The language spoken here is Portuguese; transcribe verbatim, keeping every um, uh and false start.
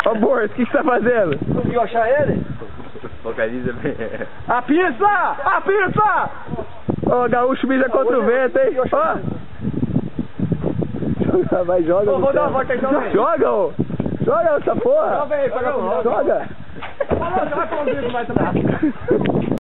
Ô, Boris, o que, que você tá fazendo? Conseguiu achar ele? Localiza bem. A pista! A pista! Ô, gaúcho mija contra o vento, hein? Ó! Joga, vai, joga. Ô, vou dar uma volta aí, joga aí. Joga, ô! Joga essa porra! Joga aí, joga. Joga! Joga, joga, joga.